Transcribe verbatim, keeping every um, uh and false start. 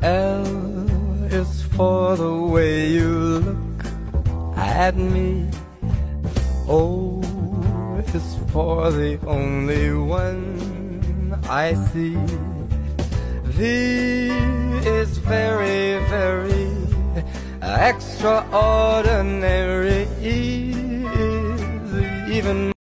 L is for the way you look at me. O is for the only one I see. V is very, very extraordinary. E is even